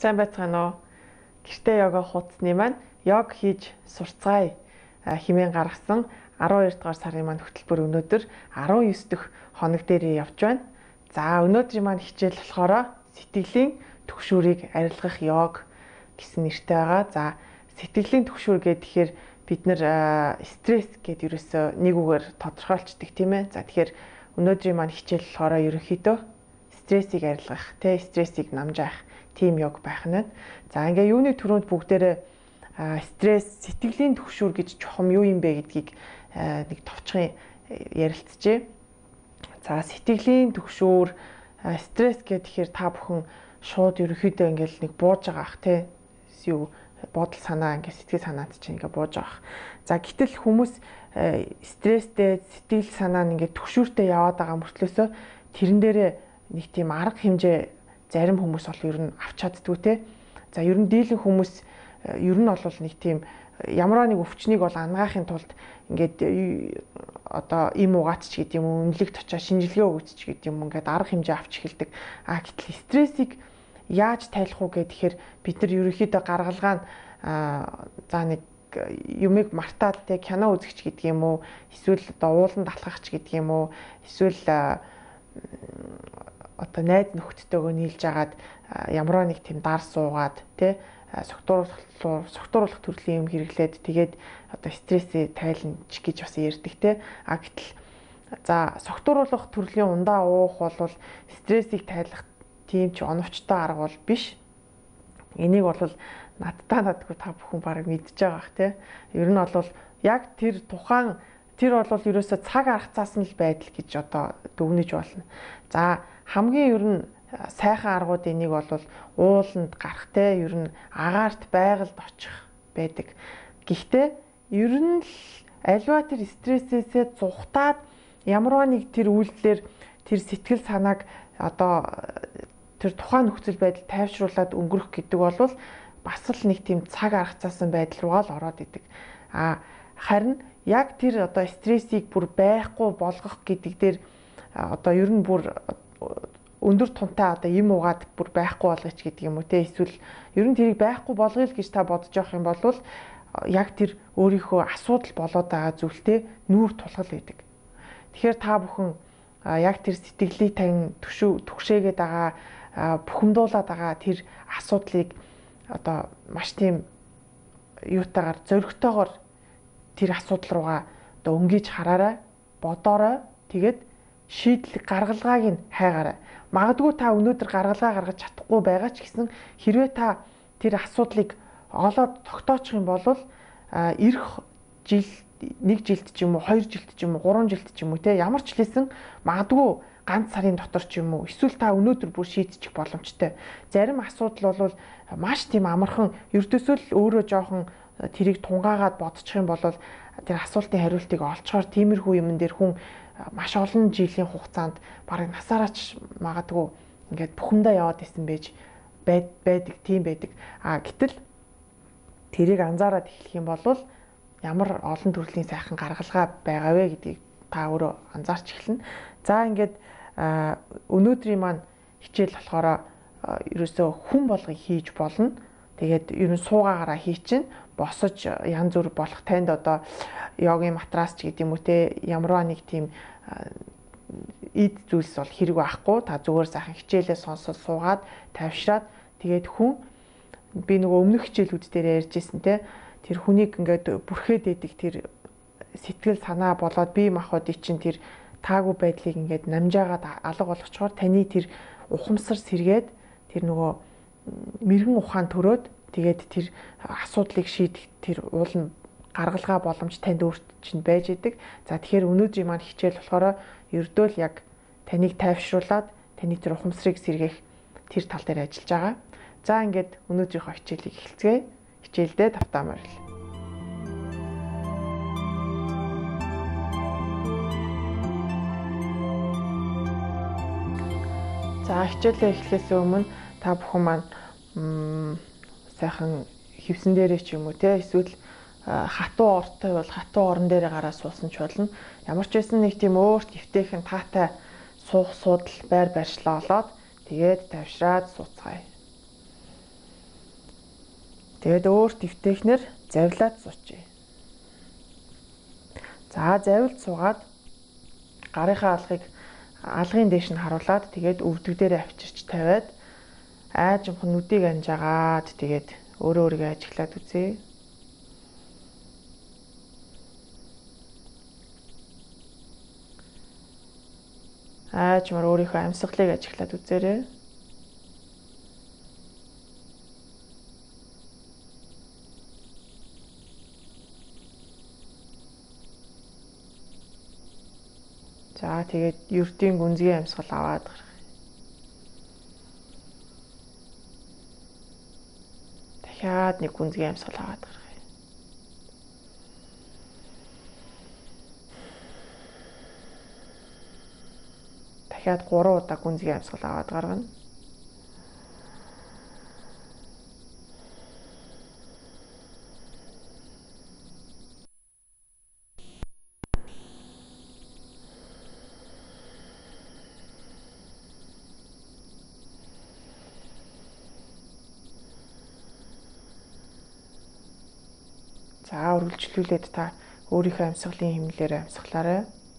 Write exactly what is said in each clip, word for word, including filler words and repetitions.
Сайн байцгаана уу? Гэртээ йога хуудасны маань йог хийж сурцгаая хэмээн гаргасан аравдугаар дугаар сарын маань хөтөлбөр өнөөдөр арван ёс дэх хоног дээрээ явж байна. За өнөөдрийн маань хичээл болохоор сэтгэлийн түгшүүрийг арилгах йог гэсэн нэртэй байгаа. За сэтгэлийн түгшүүр гэхээр бид нэр стресс гэдээ ерөөсөө нэг үгээр тодорхойлцдог тийм ээ. За тэгэхээр өнөөдрийн маань хичээл болохоор ерөнхийдөө стрессийг арилгах, тэ стрессийг намжаах тийм йог байх нь. За ингээ юуны төрөнд бүгдээрээ стресс, сэтгэлийн түгшүүр гэж чухам юу юм бэ гэдгийг нэг товчхон ярилцжээ. За сэтгэлийн түгшүүр, стресс гэхээр та бүхэн шууд ерөнхийдөө ингээл нэг бууж байгаа ах тий. Юу бодол санаа ингээ сэтгэл санаад чинь ингээ бууж байгаа. За гэтэл хүмүүс стресстэй, сэтгэл санаа нь ингээ түгшүүртэй яваад байгаа мөртлөөсөө тэрэн дээрээ нэг тийм арга хэмжээ зарим хүмүүс бол ер нь авч чаддгүй те. За ер нь дийлэн хүмүүс ер нь бол нэг тийм ямар нэг өвчнийг бол ангаахын тулд ингээд одоо им угаач ч гэдэг юм уу, үнэлэгт очиж шинжилгээ өгөөч ч гэдэг юм уу, ингээд арга хэмжээ авч эхэлдэг. А гэтэл стрессийг яаж тайлах уу гэхээр бид нар ерөнхийдөө гаргалгаа нь за нэг юмыг мартаад те кино үзэгч гэдэг юм уу, эсвэл одоо ууланд алхах ч гэдэг юм уу, эсвэл одоо найз нөхдөдтэйгөө нийлж агаад ямар нэг тийм дар суугаад тий согтууруулах согтууруулах төрлийн юм хэрэглээд тэгээд одоо стрессээ тайлна ч гэж бас ярьдаг тий. А гэтэл за согтууруулах төрлийн ундаа уух бол стрессийг тайлах тийм ч оновчтой арга бол биш. Энийг бол надтай надгүй та бүхэн бараг мэдж байгаа бах тий. Ер нь бол яг тэр тухайн тэр бол ерөөсө цаг аргацаас нь л байдал гэж одоо дүгнэж болно. За хамгийн ер нь сайхан аргуудын нэг бол ууланд гарах те ер нь агаарт байгальд очих байдаг. Гэхдээ ер нь альва тэр стрессээсээ зүхтаад ямарваа нэг тэр үйлдэлээр тэр сэтгэл санааг одоо тэр тухайн нөхцөл байдал тайвшруулад өнгөрөх гэдэг бол бас л нэг тийм цаг аргацаасан байдал руугаа л ороод идэг. А харин яг тэр одоо стрессийг бүр байхгүй болгох гэдэг дээр одоо ер нь бүр өндөр тунтай одоо им угаад бүр байхгүй болгоч гэдэг юм уу те эсвэл ер нь тэрийг байхгүй болгоё л гэж та бодож явах юм бол яг тэр өөрийнхөө асуудал болоод байгаа зүйлтэй нүүр тулгал байдаг. Тэгэхээр та бүхэн яг тэр сэтгэлийг тань төшөө түгшээгээд байгаа бухимдуулаад байгаа тэр асуудлыг одоо маш тийм юутайгаар зоригтойгоор тэр асуудал руугаа одоо өнгөж хараарай, бодоорой. Тэгээд шийдэл гаргалгааг нь хайгаарай. Магадгүй та өнөөдөр гаргалгаа гаргаж чадахгүй байгаа ч гэсэн хэрвээ та тэр асуудлыг олоод тогтоочих юм бол эх жил нэг жилд ч юм уу, хоёр жилд ч юм уу, гурван жилд ч юм уу те ямар ч хэлсэн магадгүй ганц сарын дотор ч юм уу эсвэл та өнөөдөр бүр шийдчих боломжтой. Зарим асуудал бол маш тийм амархан ердөөсөө л өөрөө жоохон тэрийг тунгаагаад бодчих юм бол тэр асуултын хариултыг олцохоор тиймэрхүү юмн дээр хүн маш олон жилийн хугацаанд бараг насаараач магадгүй ингээд бухимдаа яваад исэн байж байдаг тийм байдаг. А гэтэл тэрийг анзаараад эхлэх юм бол ямар олон төрлийн сайхан гаргалгаа байгаа вэ гэдгийг та өөрөө анзаарч эхэлнэ. За ингээд өнөөдрийн маань хичээл болохоор ерөөсөө хүн болгыг хийж болно. Тэгээд ер нь суугаагаараа хийчин босож янз бүр болох танд одоо йогийн матрас ч гэдэг юм уу те ямарваа нэг тийм эд зүйлс бол хэрэг байхгүй. Та зүгээр сайхан хичээлээ сонсоод суугаад тавьшраад тэгээд хүн би нөгөө өмнөх хичээлүүд дээр ярьжсэн те тэр хүнийг ингээд бүрхээд идэг тэр сэтгэл санаа болоод бие махбодыг чинь тэр таагүй байдлыг ингээд намжаагаад алга болгочхоор таны тэр ухамсар сэргээд тэр нөгөө мэрэгэн ухаан төрөөд тэгээд тэр асуудлыг шийдэх тэр уулын гаргалгаа боломж танд өөрт чинь байж идэг. За тэгэхээр өнөөдрийн маань хичээл болохоор ердөө л яг таныг тайвшруулад таны тэр ухамсарыг сэргээх тэр тал дээр ажиллаж байгаа. За ингээд өнөөдрийнхөө хичээлийг эхэлцгээе. Хичээлдээ тавтаа морил. За хичээлээ эхлэхээс өмнө та бүхэн маань сайхан хевсэн дээрээ ч юм уу те эсвэл хатуу ортой бол хатуу орон дээрээ гараа суусан ч болно. Ямар ч байсан нэг тийм өөрт эвтэйхэн таатай суух суудал байр барьшлаа олоод тэгээд тавьшраад сууцгаая. Тэгээд өөрт эвтэхнэр завлаад суучээ. За завилд суугаад гарынхаа алгыг алгын дээш нь харуулад тэгээд өвдөг дээр авчирч тавиад айжмхан нүдийг анжаагаад тэгээд өөрөө өөрийгөө ажиглаад үзье. Айжмаар өөрийнхөө амьсгалыг ажиглаад үзээрэй. За тэгээд ердийн гүнзгий амьсгал аваад гарах. Дахиад нэг гүнзгий амьсгал аваад гарах. Дахиад гурван удаа гүнзгий амьсгал аваад гаргана. За үргэлжлүүлээд та өөрийнхөө амьсгалын хэмнэлээр амьсгалаарай.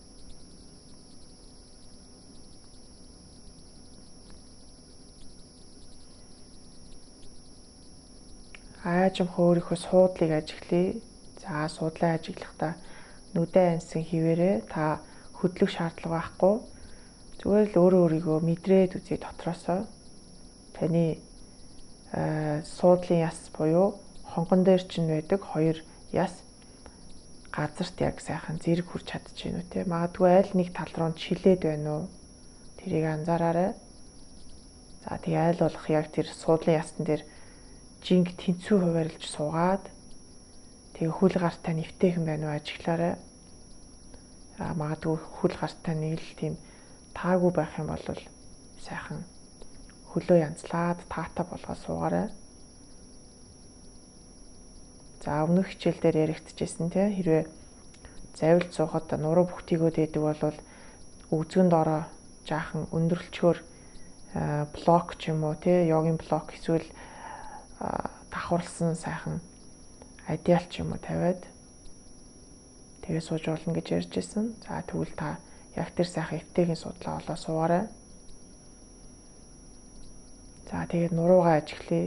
Айжмхан өөрийнхөө суудлыг ажиглая. За суудлаа ажиглахдаа нүдэн ансан хിവэрээ та хөдлөх шаардлага байхгүй. Зүгээр л өөрөө өөрийгөө мэдрээд үзье дотроосоо. Таны суудлын яс буюу хонгон дээр чинь байдаг хоёр яс газарт яг сайхан зэрэг хүрч чадчихэв нү те. Магадгүй аль нэг тал руу чилээд байна уу? Тэрийг анзаараарай. За тэгээ айл болох яг тэр суудлын ястан дээр жинг тэнцүү хуваарлж суугаад тэгээ хөл гартаа нэвтэйхэн байна уу ажиглаарай. А магадгүй хөл гартаа нэг л тийм таагүй байх юм бол сайхан хөлөө янзлаад таатай болгоод суугаарай. За өмнөх хичээл дээр яригдчихсэн тийм хэрвээ завилд суухад нуруу бүхтийгөөд байдаг бол өгзгөн доороо жаахан өндөрлчгөр блок ч юм уу тийм йогийн блок эсвэл давхарлсан сайхан адиал ч юм уу тавиад тэгээ сууж болно гэж ярьж ирсэн. За тэгвэл та яг тэр сайхан эвтэйгийн судлаа олоо суугаарай. За тэгээд нуруугаа ажиглая.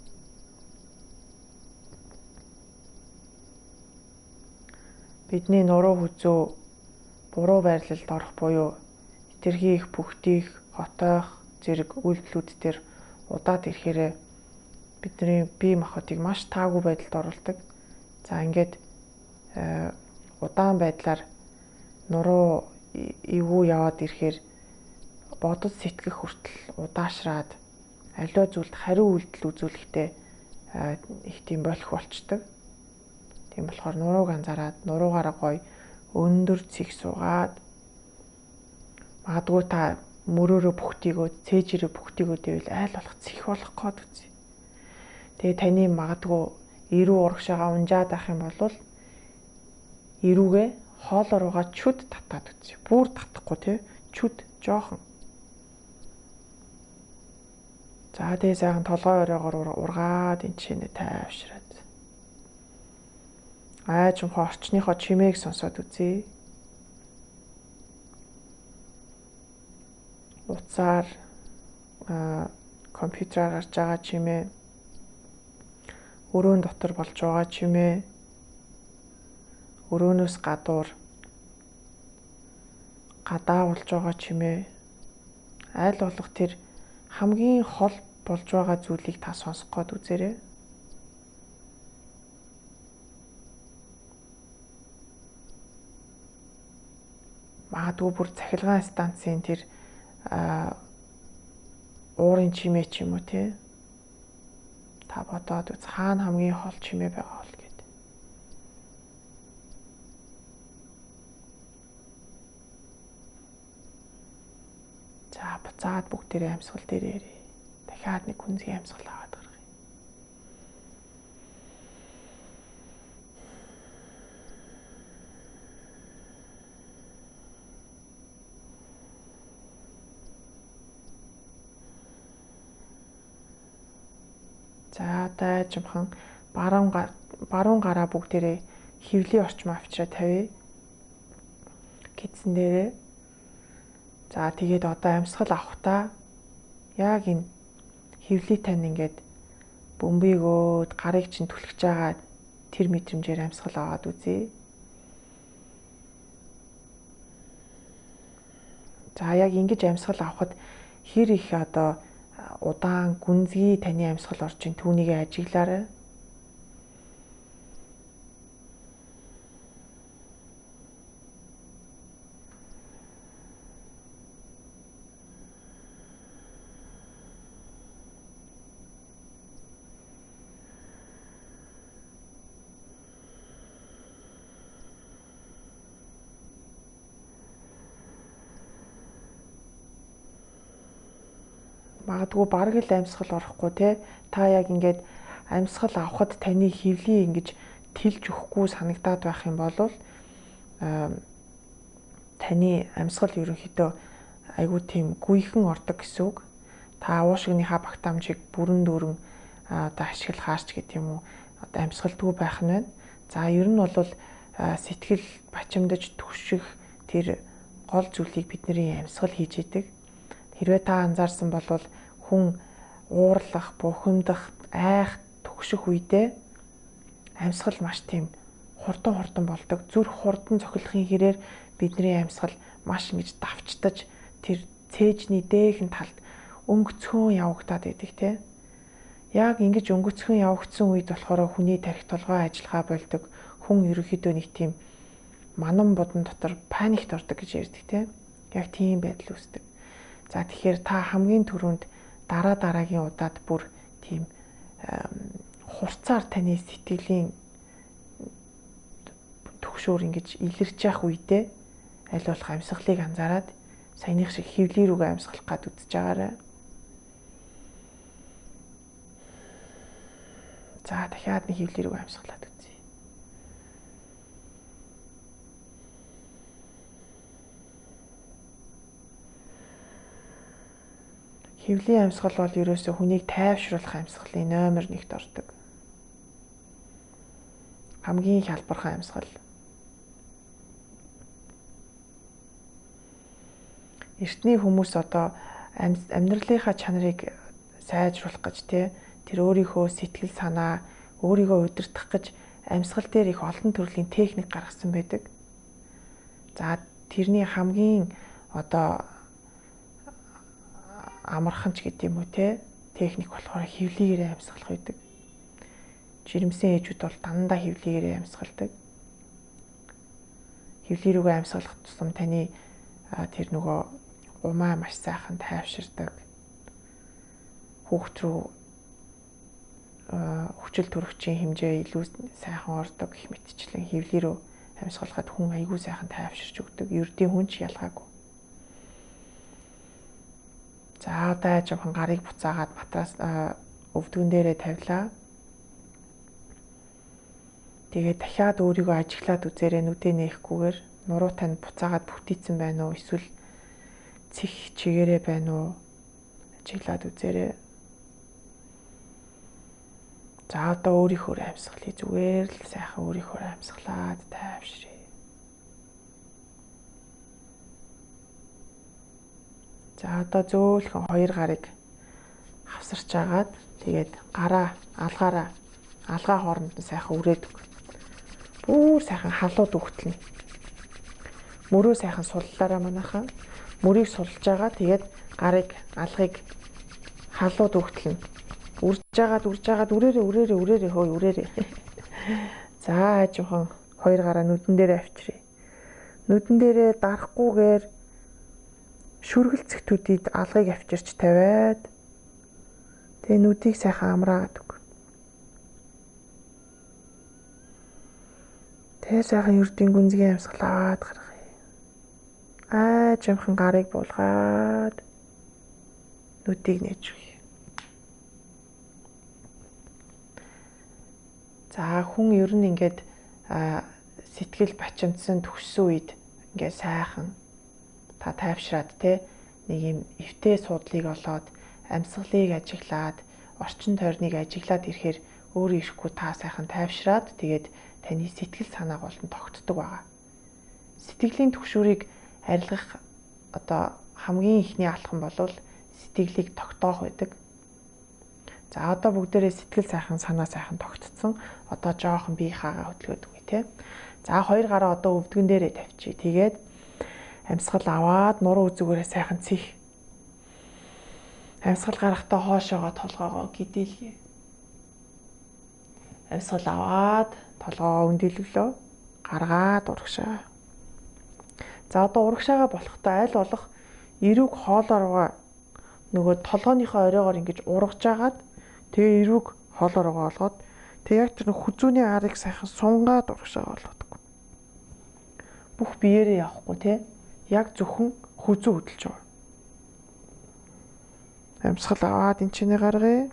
Бидний нуруу хүзүү буруу байрлалд орох буюу хэтэрхий их бүхтийх, хотойх зэрэг үйлдэлүүд дээр удаад ирэхээр бидний бие махбодыг маш таагүй байдалд оруулдаг. За ингээд удаан байдлаар нуруу эвгүй яваад ирэхээр бодож сэтгэх хүртэл удаашраад аливаа зүйлд хариу үйлдэл үзүүлэхдээ их тийм болох болчдөг. Тийм болохоор нурууг анзаараад нуруугаараа гоё өндөр цэг суугаад магадгүй та мөрөөрөө бүхтийгөө цээжрээ бүхтийгөө дэвэл айл болох цэх болох гээд үзье. Тэгээ таны магадгүй эрүү урагшаага унжаад ах юм бол эрүүгээ хоолоор угаа чүд татаад үзье. Бүр татахгүй тий чүд жоохон. За тэгээ сайхан толгой оройгоор ургаад энэ чинь тайвшраад. Айжмхан орчныхоо чимээг сонсоод үзье. Утсаар компьютераар гарч байгаа чимээ, өрөөнд дотор болж байгаа чимээ, өрөөнөөс гадуур гадаа болж байгаа чимээ, айл болох тэр хамгийн хол болж байгаа зүйлийг та сонсох гээд үзээрэй. Магадгүй бүр цахилгаан станцын тэр уурын чимээ ч юм уу тий. Та бодоод үз хаана хамгийн хол чимээ байгаа бол гэд. За буцаад бүгдээрээ амьсгал дээр ярив. Дахиад нэг гүнзгий амьсгал аваад гаргая. За дайжмхан баруун баруун гараа бүгдээрээ хөвлийн орчим авчраа тавья. Гидсэн дээрээ. За тэгээд одоо амьсгал авахтаа яг энэ хөвлий тань ингээд бөмбөгийг өөд гарыг чинь түлхэж байгаа тэр мэдрэмжээр амьсгал аваад үзье. За яг ингэж амьсгал авахд хэр их одоо удаан гүнзгий таны амьсгал орж ин түүнийг ажиглаарай. Магадгүй бараг л амьсгал орохгүй те та яг ингээд амьсгал авахд таны хөвлийг ингэж тэлж өгөхгүй санагдаад байх юм бол таны амьсгал ерөнхийдөө айгүй тийм гүйхэн ордог гэсэн үг. Та уушгийнхаа багтаамжийг бүрэн дүүрэн одоо ашиглахаарч гэдэг юм уу одоо амьсгалдгүй байх нь байна. За ер нь бол сэтгэл бачимдаж түгших тэр гол зүйлийг бидний амьсгал хийж идэг. Хэрвээ та анзаарсан бол хүн уурлах, бухимдах, айх, түгших үедээ амьсгал маш тийм хурдан хурдан болдог. Зүрх хурдан цохилохын хэрээр бидний амьсгал маш ингэж давчтаж тэр цээжний дээхэн талд өнгөцхөн явагдаад идэг те. Яг ингэж өнгөцхөн явагдсан үед болохоор хүний тархи толгой ажиллагаа болдог. Хүн ерөнхийдөө нэг тийм манан бодон дотор паникт ордог гэж ярьдаг те. Яг тийм байдал үүсдэг. За тэгэхээр та хамгийн түрүүнд дараа дараагийн удаад бүр тийм хурцаар таны сэтгэлийн төгшөөр ингэж илэрч явах үедээ аль болох амьсгалыг анзаараад саяных шиг хөвлий рүүгээ амьсгалах гад үзэж байгаарай. За дахиад нэг хөвлий рүүгээ амьсгалаад үзье. Хөвлийн амьсгал бол ерөөсөө хүнийг тайвшруулах амьсгалын номер нэгт ордог. Хамгийн хялбархан амьсгал. Эртний хүмүүс одоо амьдралынхаа чанарыг сайжруулах гэж тий тэр өөрийнхөө сэтгэл санаа, өөрийгөө удирдах гэж амьсгал дээр их олон төрлийн техник гаргасан байдаг. За тэрний хамгийн одоо амархан ч гэдэг юм уу те техник болохоор хөвлийгээрээ амьсгалах байдаг. Жирэмсэн ээжүүд бол дандаа хөвлийгээрээ амьсгалдаг. Хөвлий рүүгээ амьсгалах тусам таны тэр нөгөө умаа маш сайхан тайвширдаг. Хүүхд рүү хүчил төрөгчийн хэмжээ илүү сайхан ордог гэх мэтчлэн хөвлий рүү амьсгалахад хүн айгүй сайхан тайвширч өгдөг. Ердийн хүн ч ялгаагүй. За одоо жоохон гарыг буцаагаад матрас өвдгөн дээрээ тавилаа. Тэгээд дахиад өөрийгөө ажиглаад үзээрэй нүдээ нээхгүйгээр нуруу тань буцаагаад бүтээсэн байна уу эсвэл цэх чигээрээ байна уу ажиглаад үзээрэй. За одоо өөрийнхөө амьсгалыг зүгээр л сайхан өөрийнхөө амьсгалаад тайвширъя. За одоо зөөлхөн хоёр гарыг хавсарч агаад тэгээд гараа алгаараа алгаа хооронд нь сайхан үрээд өг. Бүр сайхан халууд өгтлэн. Мөрөө сайхан суллаараа манайхаа. Мөрийг сулж агаад тэгээд гарыг алгыг халууд өгтлэн. Үрж агаад үрж агаад үрээрээ үрээрээ үрээрээ хөөе үрээрээ. За жоохон хоёр гараа нүдэн дээр авчиръя. Нүдэн дээрээ дарахгүйгээр шүргэл цэгтүүдийг алгыг авчирч тавиад тэгээ нүдийг сайхан амраагаад өг. Тэгээ сайхан ердийн гүнзгий амьсгал аваад гаргая. Аа жимхэн гарыг буулгаад нүдийг нээж өгье. За хүн ер нь ингээд сэтгэл бачимдсан төгссөн үед ингээд сайхан та тайвшраад те нэг юм эвтэй суудлыг олоод амьсгалыг ажиглаад орчин тойрныг ажиглаад ирэхээр өөрөө ирэхгүй та сайхан тайвшраад тэгээд таны сэтгэл санаа болон тогтдог байгаа. Сэтгэлийн түгшүүрийг арилгах одоо хамгийн ихний алхам бол сэтгэлийг тогтоох байдаг. За одоо бүгдээрээ сэтгэл сайхан, санаа сайхан тогтцсон. Одоо жоохон бие хаагаа хөдөлгөөд үгүй те. За хоёр гараа одоо өвдгөн дээрээ тавьчих. Тэгээд амьсгал аваад нуруу үзүүгээрээ сайхан цих. Амьсгал гарахдаа хоошоогоо толгоогоо гидээлье. Амьсгал аваад толгоо өндөлөвлөө. Гаргаад урагшаа. За одоо урагшаага болохтой аль болох эрүүг хоолоороо нөгөө толгойнхоо оройгоор ингэж ургаж агаад тэгээ эрүүг хоолоороо олгоод тэг яг тэр хүзүүний арыг сайхан сунгаад урагшаага болгодог. Бүх биеэрээ явахгүй те. Яг зөвхөн хүзүү хөдөлж байгаа. Амьсгал аваад энэ чиний гаргая.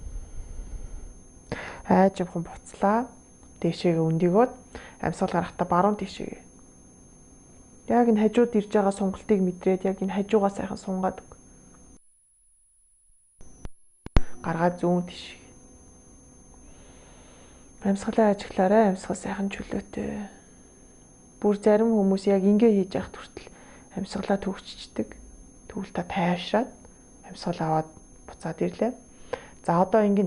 Айжмхан буцлаа. Дээшээгээ өндөгөөд амьсгал гарахдаа баруун тийшээгээ. Яг энэ хажууд ирж байгаа сунгалтыг мэдрээд яг энэ хажуугаа сайхан сунгаад өг. Гаргаад зүүн тийш. Амьсгалаа ажиглаарай. Амьсгал сайхан чөлөөтэй. Бүр зарим хүмүүс яг ингэ хийж явах хүртэл амьсгалаа төгччдэг. Тэгвэл та тайвшраад амьсгал аваад буцаад ирлээ. За одоо ингэ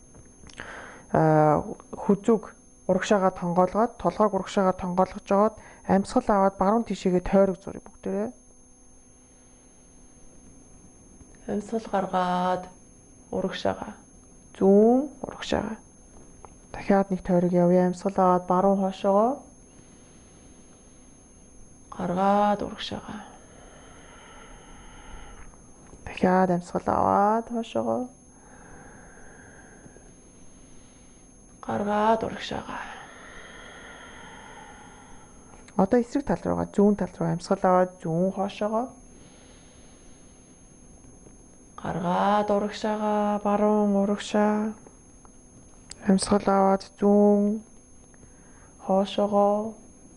аа хүзүүг урагшаага тонгоолгоод толгойг урагшаага тонгоолгож жоод амьсгал аваад баруун тишээгээ тойрог зурыг бүгдээрээ. Амьсгал гаргаад урагшаага зүүн урагшаага. Дахиад нэг тойрог явъя. Амьсгал аваад баруун хоошоогоо гаргаад урагшаага. Дахиад амьсгал аваад хоошоогоо гаргаад урагшаага. Одоо эсрэг тал руугаа зүүн тал руу амьсгал аваад зүүн хоошоогоо гаргаад урагшаага, баруун урагшаа. Амьсгал аваад зүүн хоошоогоо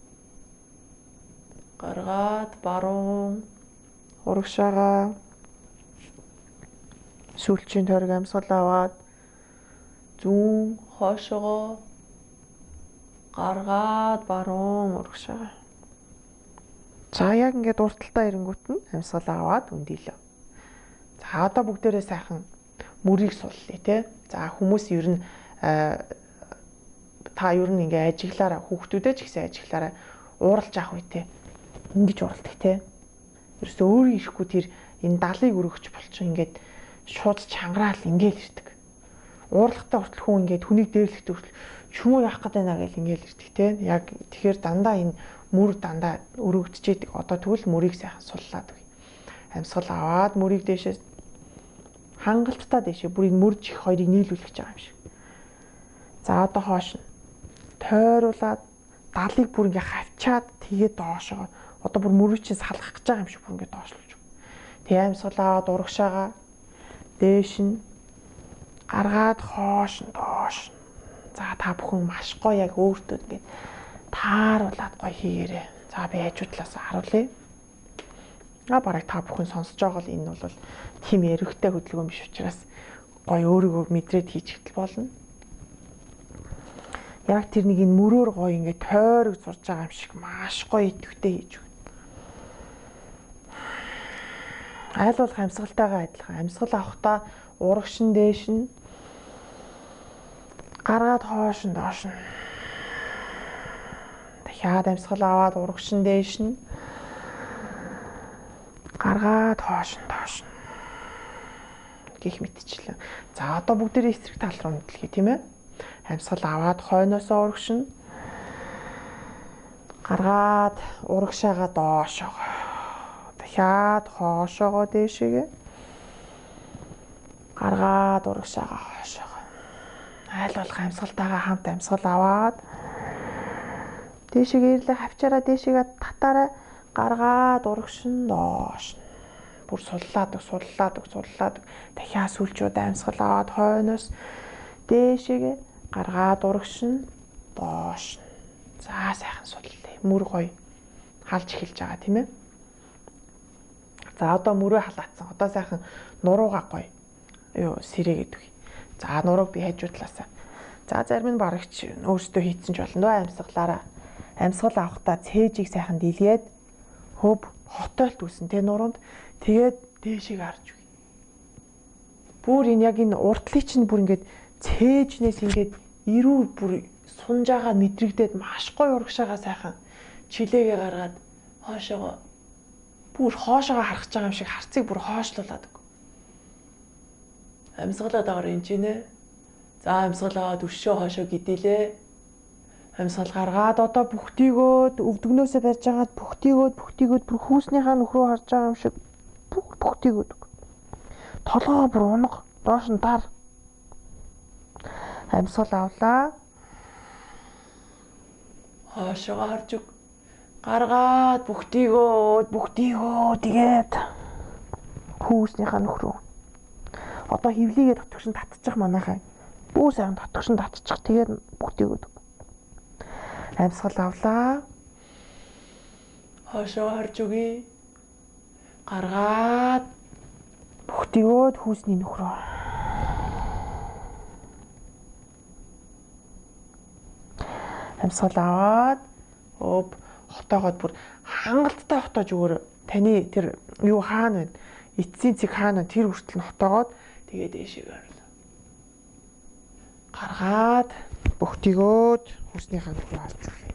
гаргаад баруун урагшаага. Сүүлчийн тойрог амьсгал аваад зүүн хоошоогоо гаргаад баруун урагшаага. За яг ингээд урталтаа ирэнгүүт нь амьсгал аваад өндийлөө. За одоо бүгдээрээ сайхан мөрийг суллаа тий. За хүмүүс ер нь та ер нь ингээ ажиглаараа хүүхдүүдээ ч гэсэн ажиглаараа ууралж авах үе тий. Ингиж уралдаг тий. Ерөөсөө өөрөө ирэхгүй тэр энэ далыг өргөж болчих ингээд шууд чангараал ингээл ирдэг. Уурлахтаа хүртэл хүн ингээд хүнийг дээрлэхдээ хүртэл чүмүү яах гээд байна гэж ингээл ирдэг тий. Яг тэгэхээр дандаа энэ мөр дандаа өргөгдөж идэг. Одоо тэгвэл мөрийг сайхан суллаад үгүй. Амьсгал аваад мөрийг дээшээ хангалттай дээшээ бүр энэ мөр чих хоёрыг нийлүүлэх гэж байгаа юм шиг. За одоо хоош нь тойруулаад далыг бүр ингээ хавчаад тэгээд доошоо. Одоо бүр мөрийг чинь салгах гэж байгаа юм шиг бүр ингээ доошлуулж. Тэгээ амьсгал аваад урагшаага дээш нь гаргаад хоош нь доош. За та бүхэн маш гоё яг өөртөө ингээ тааруулаад гоё хийгээрэй. За би хажуудлаас харуулъя. А бараг та бүхэн сонсож байгаа л энэ бол тийм яригтэй хөдөлгөөн биш учраас гоё өөрийгөө мэдрээд хийж хэтэл болно. Яг тэр нэг энэ мөрөөр гоё ингээ тойрог зурж байгаа юм шиг маш гоё идэвхтэй хийж өгнө. Айл болох амьсгалтайгаа адилхан. Амьсгал авахдаа урагшин дээш нь гаргаад хоош нь доош нь. Дахиад амьсгал аваад урагшин дээш нь гаргаад хоош нь доош нь. Гэх мэтчлээ. За одоо бүгдээрээ эсрэг тал руу мэдлэхий тийм ээ. Амьсгал аваад хойноосоо урагшин гаргаад урагшаага доошоо. Дахиад хоошоогоо дээшээгээ гаргаад урагшаага хоошоо. Айл болох амьсгалтайгаа хамт амьсгал аваад дээшээгээ ирлээ хавчаараа дээшээгээ татаараа гаргаад урагшин доош. Бүр суллаад, суллаад, суллаад дахиад сүлжүүд амьсгал аваад хойноос дээшээгээ гаргаад урагшин доош. За сайхан суллаа. Мөр гоё халж эхэлж байгаа тийм ээ. За одоо мөрөө халаацсан. Одоо сайхан нуруугаа гоё. Юу сэрээгээд үгүй. За нурууг би хажуудлаасаа За зарим нь барагч өөрсдөө хийцэн ч болно доо амьсгалаараа. Амьсгал авахдаа цээжийг сайхан дийлгээд хөв хотойлт үүсэн тэ нуруунд тэгээд дээшийг харж үгүй. Бүр энэ яг энэ уртлыг чинь бүр ингээд цээжнээс ингээд ирүү бүр сунж байгаа мэдрэгдээд маш гоё урагшаага сайхан чилээгээ гаргаад хоошоогоо бүр хоошоогоо харах байгаа юм шиг харцыг бүр хоошлуулад өг. Амьсгалаад аваар энэ ч нэ. За амьсгалаад өшөө хоошоо гидээлээ. Амьсгал гаргаад одоо бүхтийгөөд өвдгнөөсөө барьж агаад бүхтийгөөд бүхтийгөөд бүр хүүснийхаа нөхрөө харж байгаа юм шиг бүх бүхтийгөөд. Толгоо бүр унаг доош нь дар. Амьсгал авлаа. Хоошоо харж өг. Гаргаад бүхтийгөөд бүхтийгөө тэгээд хүүснийхаа нөхрөө. Одоо хөвлийгээ татваршин татчих манайхаа. Бүр сайн татваршин татчих тэгээд бүхтийгөөд. Амьсгал авлаа. Хоошоо харж өгье. Гаргаад бүхтийгөөд хүүсний нөхрөө. Амьсгал аваад өөп хотоогоод бүр хангалттай хотоож өгөөр таны тэр юу хаана вэ? Эцсийн цэг хаана вэ? Тэр хүртэл нь хотоогоод тэгээд дээшээ орлоо. Гаргаад бүхтийгөөд хүүснийхаа нөхрөө харж өгье.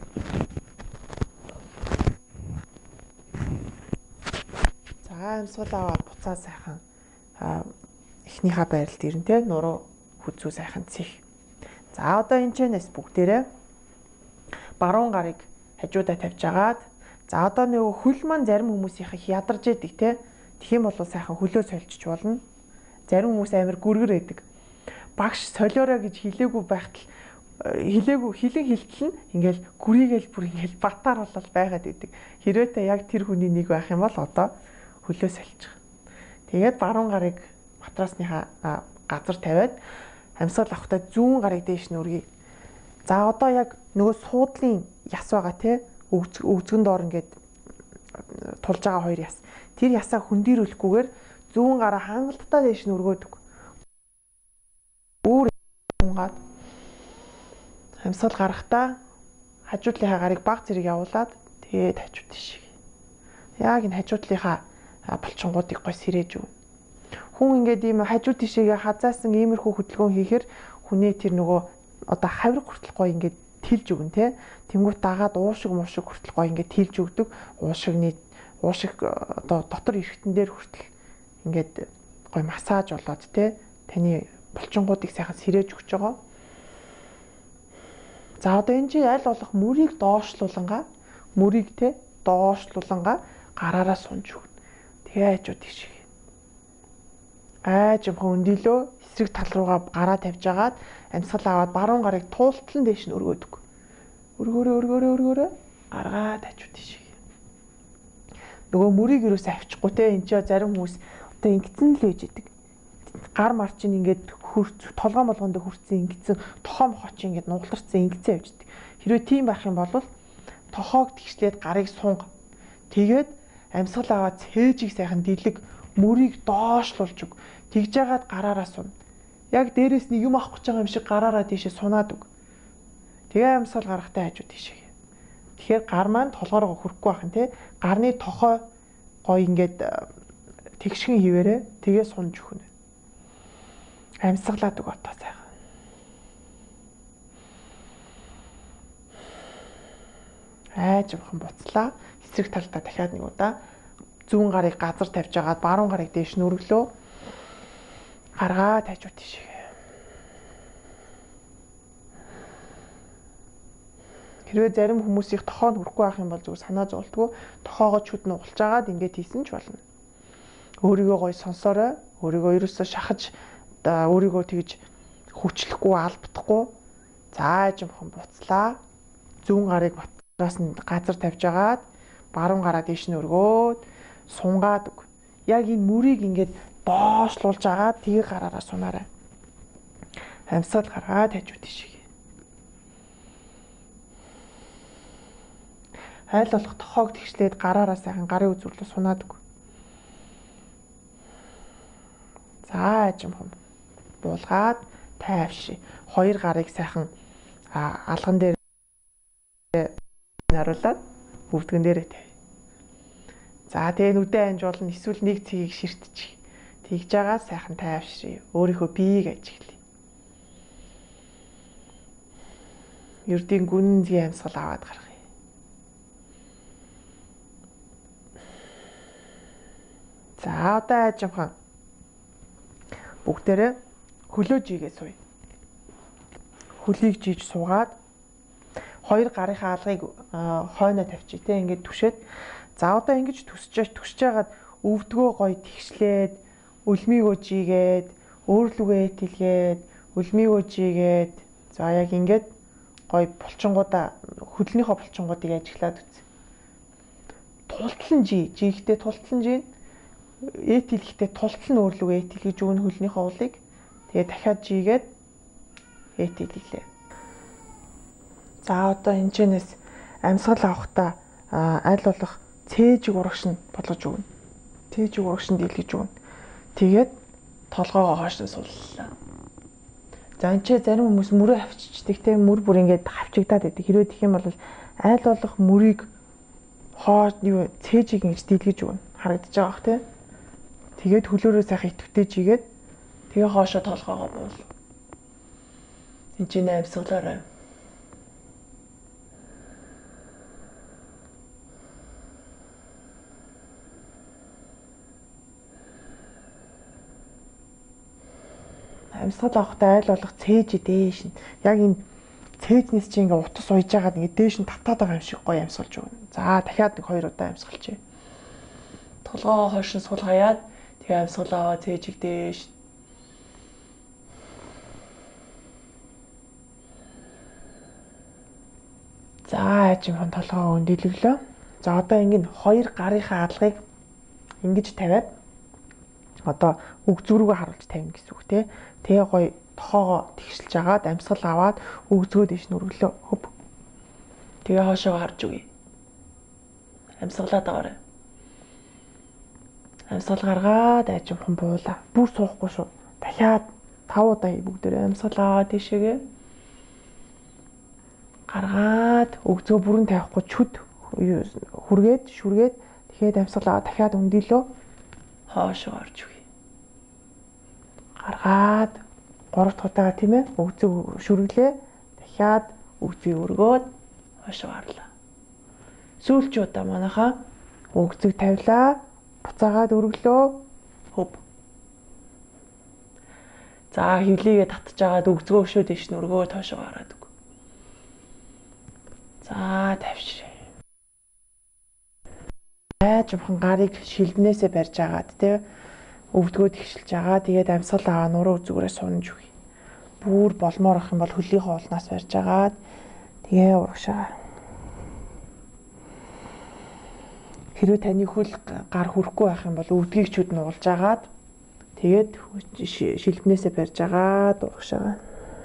За амьсгал аваад буцаа сайхан эхнийхээ байралд ирэн тэ нуруу хүзүү сайхан цэх. За одоо энэ чэнэс бүгдээрээ баруун гарыг хажуудаа тавьж агаад за одоо нөгөө хөл маань зарим хүмүүсийнх ядарж идэг те. Тэгхийн бол сайхан хөлөө сольчих болно. Зарим хүмүүс амар гүргэр байдаг. Багш солиороо гэж хэлээгүй байхтал хэлээгүй хилэн хилтэл нь ингээл гүрийгээл бүр ингээл батаар болол байгаад идэг. Хэрвээ яг тэр хүний нэг байх юм бол одоо хөлөө сольчих. Тэгээд баруун гарыг матрасныхаа газар тавиад амьсгал авахтаа зүүн гарыг дээш нь өргөе. За одоо яг нөгөө суудлын яс байгаа те өвзгөн доор ингээд тулж байгаа хоёр яс. Тэр ясаа хөндөрүүлэхгүйгээр зүүн гараа хангалттай дээш нь өргөөдөг. Үүр унгаад амьсгал гарахдаа хажуудлынхаа гарыг баг зэрэг явуулаад тэгээд хажууд тишээ. Яг энэ хажуудлынхаа булчингуудыг гой сэрээж өг. Хүн ингээд ийм хажууд тишээгээ хазаасан иймэрхүү хөдөлгөөн хийхээр хүний тэр нөгөө одоо хавраг хүртэл гой ингээд тэлж өгнө те. Тэнгүүт дагаад уушиг муушиг хүртэл гой ингээд тэлж өгдөг. Уушигны уушиг одоо дотор эргэтэн дээр хүртэл ингээд гой массаж болоод те. Таны булчингуудыг сайхан сэрээж өгч байгаа. За одоо энэ чи аль болох мөрийг доошлуулангаа мөрийг те доошлуулангаа гараараа сунж өгнө. Тэгээ хажууд тишээ. Аажимхан өндөлөө эсрэг тал руугаа гараа тавьж агаад амьсгал аваад баруун гарыг туултлан дээш нь өргөөдөг. Өргөөрөө өргөөрөө өргөөрөө гаргаад хажууд тишээ. Нөгөө мөрийг юус авчихгүй те энэ ч зарим хүмүүс одоо ингэсэн л байж идэг. Гар мар чинь ингээд хөрц толгоон болгонд хүрцэн ингэсэн тохоо мохоо чинь ингээд нугаларцсан ингэсэн явж идэг. Хэрвээ тийм байх юм бол тохоог тэгшлээд гарыг сунга. Тэгээд амьсгал аваад цээжийг сайхан дэлэг мөрийг доошлуулж өг. Тэгж яагаад гараараа суна. Яг дээрээс нэг юм авах гэж байгаа юм шиг гараараа тийшээ сунаад өг. Тэгээ амьсгал гарахтай хажуу тийшээ. Тэгэхээр гар маань толгоороо хөрөхгүй байх нь те. Гарны тохоо гой ингээд тэгшгэн хിവэрэ тэгээ сунж өгнө. Амьсгалаад өг отоо сайхан. Аажимхан буцлаа. Эсрэг талдаа дахиад нэг удаа зүүн гарыг газар тавьж агаад баруун гарыг дээш нь өргөлөө. Гаргаад хажуу тийшээ. Хэрвээ зарим хүмүүсийн тохоо хүрхгүй байх юм бол зүгээр санаа зовлтгүй тохоогоо чүд нь угалж агаад ингээд хийсэн ч болно. Өөрийгөө гоё сонсоорой. Өөрийгөө ерөөсөө шахаж өөрийгөө тэгж хүчлэхгүй албадахгүй. Заажимхан буцлаа. Зүүн гарыг батраас нь газар тавьж агаад баруун гараа дээш нь өргөөд сунгаад өг. Яг энэ мөрийг ингээд доошлуулж агаад тийг гараараа сунаарай. Амьсгал гаргаад хажуу тийшээ. Айл болох тохоог тэгшлээд гараараа сайхан гарын үзүүрлээ сунаад өг. За ажимхан буулгаад тайвширь. Хоёр гарыг сайхан алган дээр наруулаад өвдгөн дээрээ тавь. За тэгээ нүдэн анжуулна, эсвэл нэг цэгийг ширтчих. Тэгж байгаа сайхан тайвширь. Өөрийнхөө биеийг ажиглая. Ердийн гүнзгий амьсгал аваад гаргая. За одоо айжимхан бүгдээрээ хөлөө жигээ сууя. Хөлийг жиж суугаад хоёр гарынхаа алгыг хойноо тавьчих тийм ингээд түшээд. За одоо ингэж төсөж төсөж байгаад өвдгөө гоё тэгшлээд үлмийгөө жигээд өөрлөгөө тэлгээд үлмийгөө жигээд за яг ингээд гоё булчингуудаа хөлнийхөө булчингуудыг ажиглаад үз. Тултлан жи жихдээ тултлан жи эт хэлэхдээ тултлан өөрлөгөө эт хэлгэж өгнө хөлнийхөө уулыг. Тэгээ дахиад жигээд эт хэлгэлээ. За одоо энэчнээс амьсгал авахдаа аль болох цээжиг урагш нь болгож өгнө. Цээжиг урагш нь дийлгэж өгнө. Тэгээд толгоогоо хоош нь суллаа. За энэ ч зарим хүмүүс мөрөө хавччихдаг те мөр бүр ингээд хавчигдаад байдаг. Хэрвээ тэгэх юм бол аль болох мөрийг хоо юу цээжиг ингэж дийлгэж өгнө. Харагдаж байгаа бох те. Тэгээд хөлөөрөө сайхан итвэтэй жигээд тэгээ хоошоо толгоогоо буул. Энд чинь амьсгалаарай. Амьсгал авахдаа айл болох цээж дээш нь. Яг энэ цээжнээс чи ингээ утас уйж байгаад ингээ дээш нь татаад байгаа юм шиг гоё амьсгалж өгнө. За дахиад нэг хоёр удаа амьсгалчээ. Толгоо хойш нь суулгаяад тэгээ амьсгал аваа цээжиг дээш. За ажимхан толгоо өндөлөглөө. За одоо ингэ хоёр гарынхаа алгыг ингэж тавиад одоо өгзөө рүүгээ харуулж тавина гэсэн үг тий. Тэгээ гоё тохоогоо тэгшилж агаад амьсгал аваад өгзгөө дэш нүргэлөө хөп. Тэгээ хоошоо харж үгэй. Амьсгалаад байгаарай. Амьсгал гаргаад ажимхан буулаа. Бүр суухгүй шүү. Дахиад тав удаа бүгдээрээ амьсгалаа дэшээгээ. Гаргаад өгзөө бүрэн тавихгүй чүд хүргээд шүргээд тэгээд амьсгалаа дахиад өндөлөө хоошоо орж үгэй. Гаргаад гурав дахь удаага тийм ээ өгзөө шүргэлээ дахиад өгзөө өргөөд хоошоо харлаа. Сүүлч удаа манайхаа өгзөг тавилаа буцаагаад өргөлөө хөп. За хөвлийгээ татчихагаад өгзгөө өшөө дэш нь өргөө тоошоо гараад өг. За тавьшрээ. Ажимхан гарыг шилднээсээ барьж агаад тий өвдгөө тэгшилж байгаа. Тэгээд амьсгал аваа нуруу зүгээрээ сунж үгүй. Бүр болмоор ах юм бол хөлийнхөө улнаас барьж агаад тэгээ урагшаа. Хэрвээ таны хөл гар хүрэхгүй байх юм бол өвдгийг чүд нуулж агаад тэгээд шилднээсээ барьж агаад урагшаа.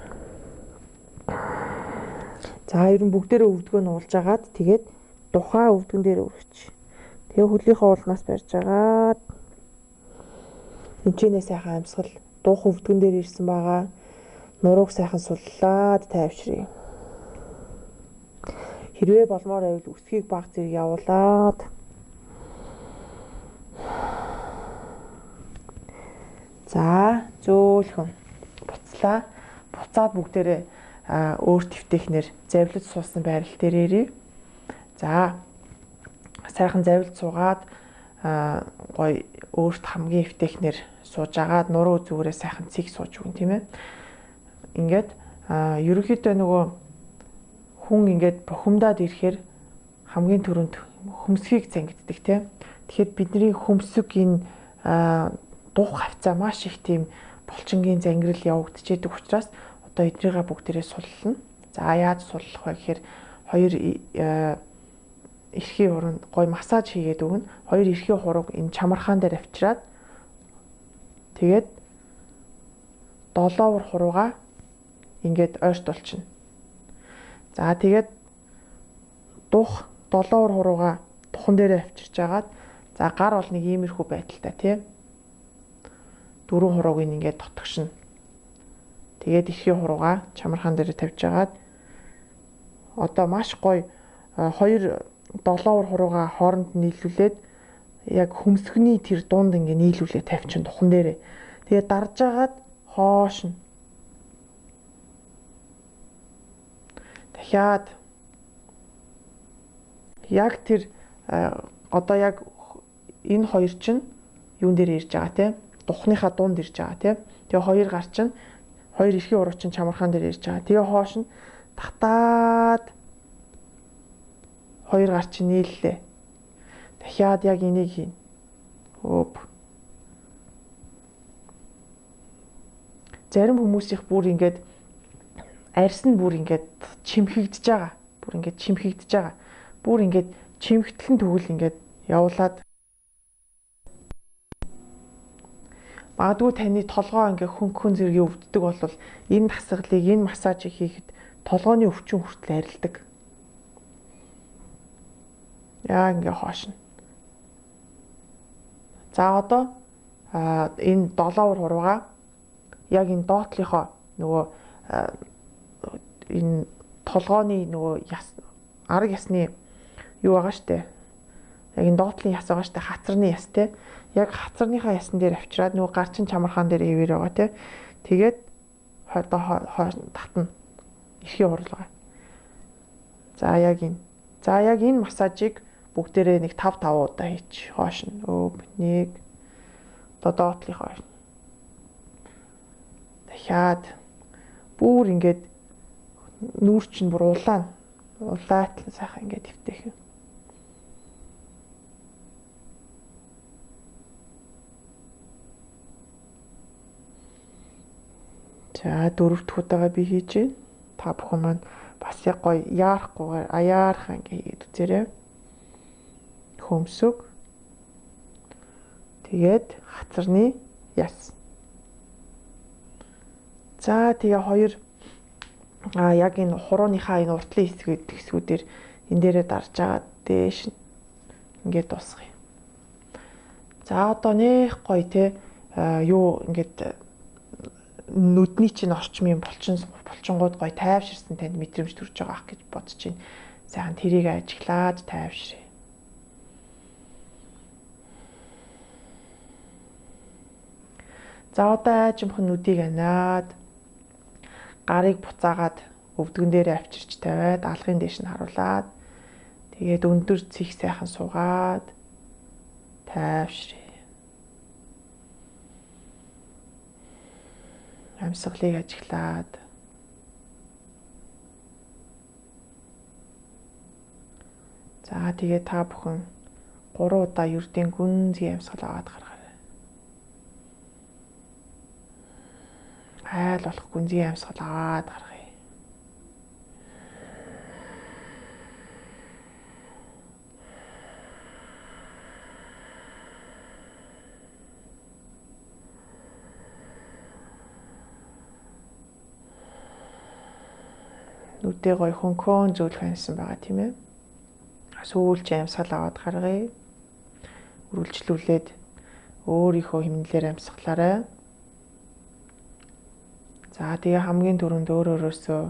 За ерөн бүгдээрээ өвдгөө нуулж агаад тэгээд тухайн өвдгөн дээр өргөч. Тэгээ хөлийнхөө улнаас барьж агаад энчнээ сайхан амьсгал дуух өвдгөн дээр ирсэн байгаа. Нурууг сайхан суллаад тайвшрыг. Хэрвээ болмоор байвал өсгийг баг зэрэг явуулаад за зөөлхөн буцлаа. Буцаад бүгдээрээ өөр твтэхнэр завилж суусан байрал дээр ирээ. За сайхан завилж суугаад гой өөрт хамгийн эвтэхнэр сууж агаад нуруу зүгээрээ сайхан цэг сууж өгнө тийм ээ. Ингээд ерөнхийдөө нөгөө хүн ингээд бухимдаад ирэхээр хамгийн түрүүнд хөмсгийг зангиддаг тийм. Тэгэхэд бидний хөмсөг энэ дух хавцаа маш их тийм булчингийн зангирал явагдчихэдэг учраас одоо эдрийгээ бүгдээрээ суллана. За яаж суллах вэ гэхээр хоёр эрхийн хуранд гой массаж хийгээд өгнө. Хоёр эрхийн хурууг энэ чамархаан дээр авчираад тэгээд долоовор хуруугаа ингээд ойртуулчихна. За тэгээд дух долоовор хуруугаа тухан дээрээ авчирч агаад за гар бол нэг иймэрхүү байдалтай тий. Дөрвөн хурууг ингээд тотгошно. Тэгээд эрхийн хуруугаа чамархан дээр тавьж агаад одоо маш гоё хоёр долоовор хуруугаа хооронд нийлүүлээд яг хөмсгөний тэр дунд ингээ нийлүүлээ тавьчин тухан дээрээ. Тэгээд дарж агаад хоош нь. Дахиад яг тэр одоо яг энэ хоёр чинь юун дээр ирж байгаа те духныхаа дунд ирж байгаа те. Тэгээ хоёр гар чинь хоёр эрхийн уруу чинь чамархан дээр ирж байгаа. Тэгээ хоош нь татаад хоёр гар чинь нийллээ. Дахиад яг энийг хийн. Хөөп. Зарим хүмүүс их бүр ингээд арьс нь бүр ингээд чимхэгдэж байгаа. Бүр ингээд чимхэгдэж байгаа. Бүр ингээд чимхтлэн тэгвэл ингээд явуулаад магадгүй таны толгоо ингээ хөнхөн зэрэг өвддөг бол энэ дасгалыг энэ массажийг хийхэд толгооны өвчин хүртэл арилдаг. Яа ингээ хоошно. За одоо энэ долоовор хуруугаа яг энэ доотлихоо нөгөө энэ толгооны нөгөө яс арга ясны юу байгаа штэ. Яг энэ доотлын яс байгаа штэ хацарны яс те. Яг хацарныхаа ясан дээр авчираад нөгөө гарчин чамархан дээр ивэр байгаа те. Тэгээд одоо татна. Эрхийн хурлага. За яг энэ. За яг энэ массажийг бүгдээрээ нэг тав тав удаа хийч. Хоош нь. Өөв нэг одоо доотлихоо. Дахиад бүр ингээд нүүр чинь бүр улаан. Улаатлан сайхан ингээд твтэх юм. За дөрөвт удаага би хийж байна. Та бүхэн маань бас яг гоё яарахгүйгээр аяархан ингээ хийгээд үзээрэй. Хөмсөг. Тэгээд хацарны яс. За тэгээ хоёр а яг энэ хурууныхаа энэ уртлын хэсгүүд хэсгүүдээр энэ дээрээ дарж агаад дээш ингээд дуусгая. За одоо нэх гоё те юу ингээд нүдний чинь орчмын булчин булчингууд гоё тайвширсан танд мэдрэмж төрж байгаа ах гэж бодож байна. Сайхан тэрийг ажиглаад тайвширъя. За одоо аажимхан нүдийг анаад гарыг буцаагаад өвдгөн дээр авчирч тавиад алгын дээш нь харуулад тэгээд өндөр цих сайхан суугаад тайвширъя. Амьсгалыг ажиглаад за тэгээ та бүхэн гурван удаа ердийн гүнзгий амьсгал аваад гаргаарай. Айл болох гүнзгий амьсгал аваад гаргая. Нүдээ гоё хөнхөн зөөлөх ансан байгаа тийм ээ. Сүүлч амьсгал аваад гаргая. Үргэлжлүүлээд өөрийнхөө хэмнэлээр амьсгалаарай. За тэгээ хамгийн түрүүнд өөр өөрөөсөө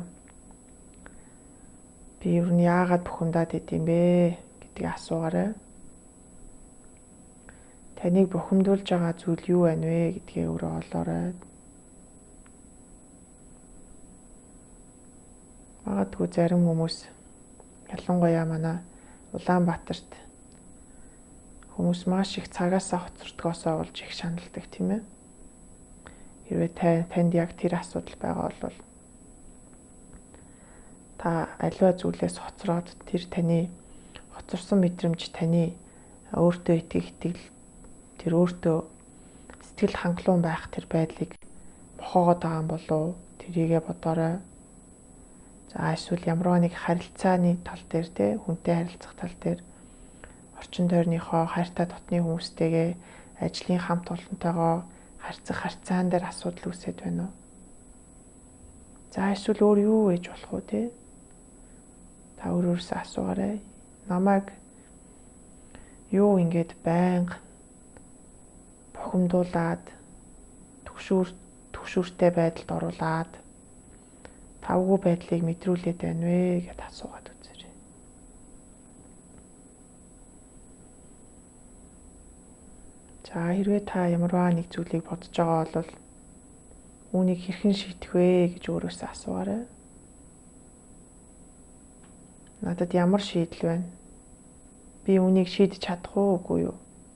би юу нь яагаад бухимдаад идэм бэ гэдгийг асуугаарай. Таныг бухимдуулж байгаа зүйл юу байна вэ гэдгээ өөрөө олоорой. Магадгүй зарим хүмүүс ялангуяа манай Улаанбаатарт хүмүүс маш их цагаасаа хоцрогдгоосоо болж их шаналдаг тийм ээ. Хэрвээ танд яг тэр асуудал байгаа бол та аливаа зүйлээс хоцроод тэр таны хоцорсон мэдрэмж таны өөртөө итгэх итгэл тэр өөртөө сэтгэл хангалуун байх тэр байдлыг бохоогоод байгаа юм болов тэрийгэ бодоорой. За эсвэл ямар нэг харилцааны тал дээр те хүнтэй харилцах тал дээр орчин тойрныхоо хайртай дотны хүмүүстэйгээ ажлын хамт олонтойгоо харьцах харьцаан дээр асуудал үүсээд байна уу? За эсвэл өөр юу гэж болох вэ те? Та өөрөөсөө асуугаарай. Намайг юу ингэж байнга бухимдуулаад төгшүүр түгшүүртэй байдалд оруулаад тавгүй байдлыг мэдрүүлээд байна вэ гэдээ асуугаад үзээрэй. За хэрвээ та ямарваа нэг зүйлийг бодож байгаа бол үүнийг хэрхэн шийдэх вэ гэж өөрөөсөө асууаарай. Надад ямар шийдэл байна? Би үүнийг шийдэж чадах уу үгүй юу?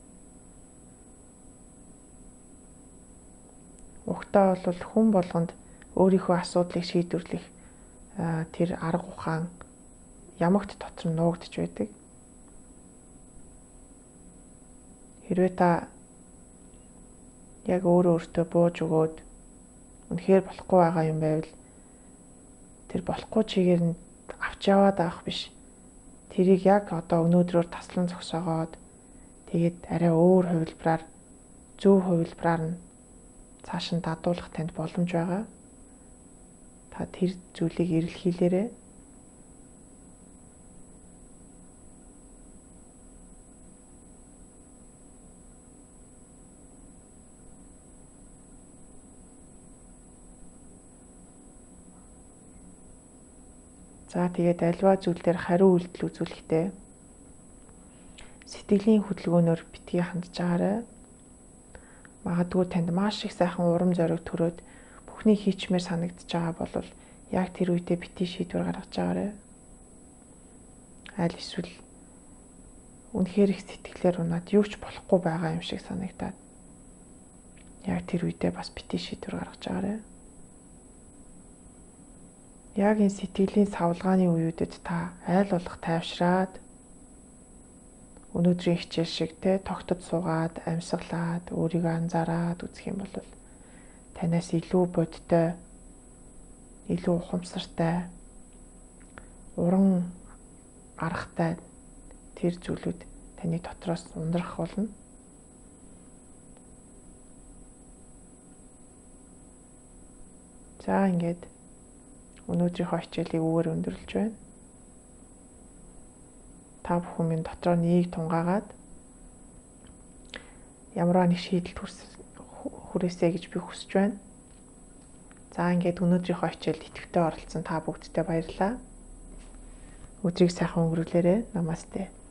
Угтаа бол хүн болгонд өөрийнхөө асуудлыг шийдвэрлэх тэр арга ухаан ямагт дотор нуугдж байдаг. Хэрвээ та яг өөрөө өөртөө бууж өгөөд үнэхээр болохгүй байгаа юм байвал тэр болохгүй чигээр нь авч яваад авах биш. Тэрийг яг одоо өнөөдрөөр таслан зогсоогоод тэгээд арай өөр хувилбараар зөв хувилбараар нь цааш нь дадуулах танд боломж байгаа. Та тэр зүйлийг эрэлхийлээрэй. За тэгээд альва зүйл дээр хариу үйлдэл үзүүлэхдээ сэтгэлийн хөдөлгөөнөөр битгий хандж байгаарай. Магадгүй танд маш их сайхан урам зориг төрөөд бүхний хийчмээр санагдаж байгаа бол яг тэр үедээ битгий шийдвэр гаргаж байгаарай. Аль эсвэл үнэхээр их сэтгэлээр унаад юу ч болохгүй байгаа юм шиг санагдаад яг тэр үедээ бас битгий шийдвэр гаргаж байгаарай. Яг энэ сэтгэлийн савлгааны үеүүдэд та айл болох тайвшраад өнөөдрийн хичээл шиг те тогтод суугаад амьсгалаад өөрийгөө анзаараад үзэх юм бол танаас илүү бодтой, илүү ухамсартай, уран аргатай тэр зүйлүүд таны дотроос ундрах болно. За ингээд өнөөдрийнхөө хичээлийг үүгээр өндөрлөж байна. Та бүхэн минь дотроо нэг тунгаагаад ямарваа нэг шийдэлд хүрээсэй гэж би хүсэж байна. За ингээд өнөөдрийнхөө хичээлд идэвхтэй оролцсон та бүгдтэй баярлалаа. Өдрийг сайхан өнгөрүүлээрэй. Намасте.